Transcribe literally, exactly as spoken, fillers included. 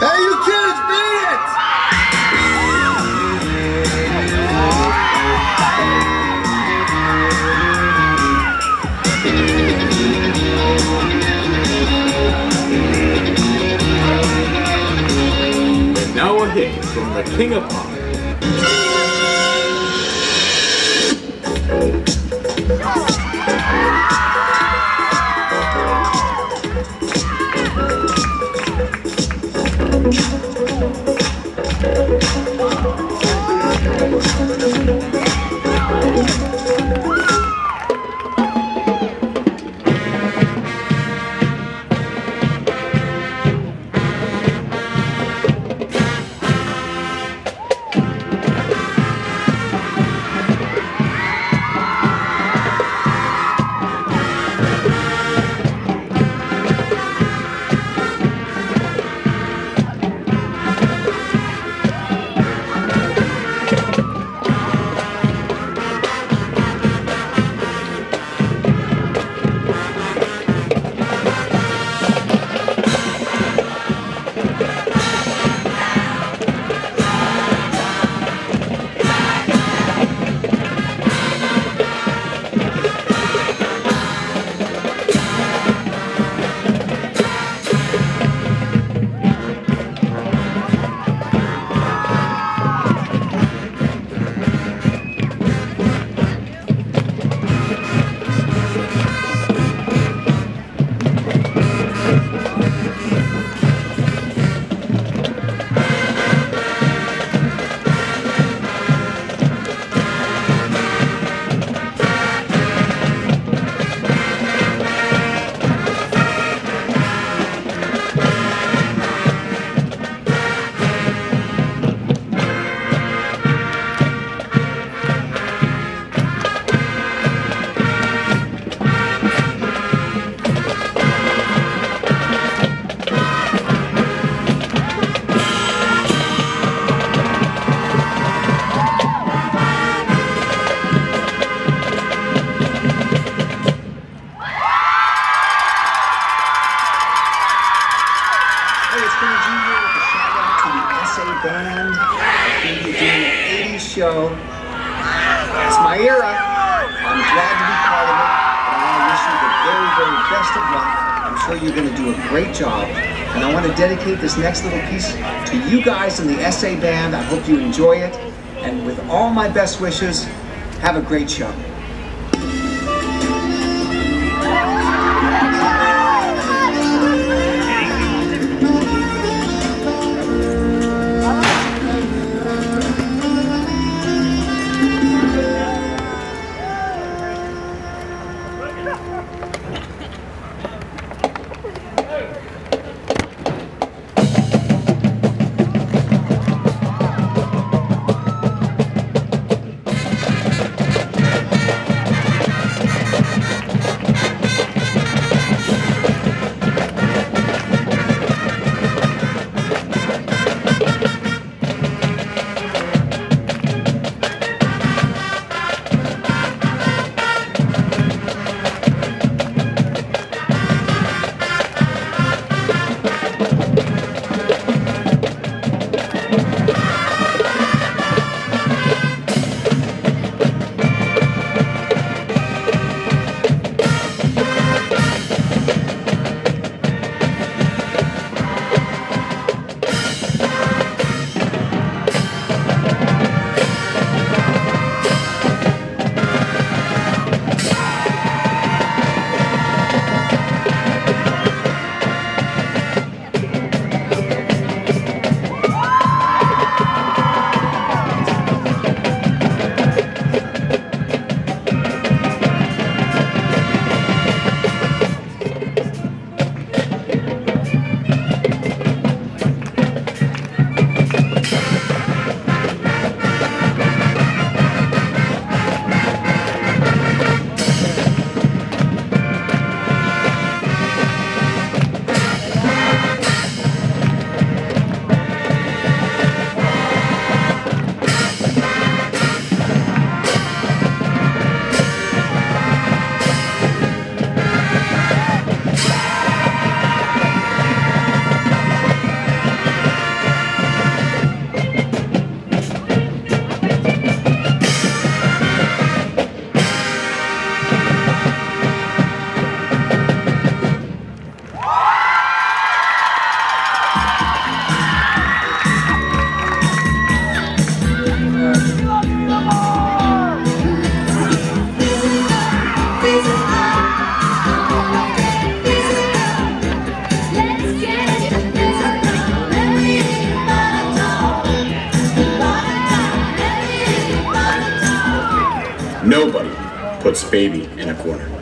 Hey, you kids, beat it! Now a hit from the King of Pop. Band. I think you're doing an eighties show. It's my era. I'm glad to be part of it. And I want to wish you the very, very best of luck. I'm sure you're going to do a great job. And I want to dedicate this next little piece to you guys in the S A Band. I hope you enjoy it. And with all my best wishes, have a great show. Nobody puts baby in a corner.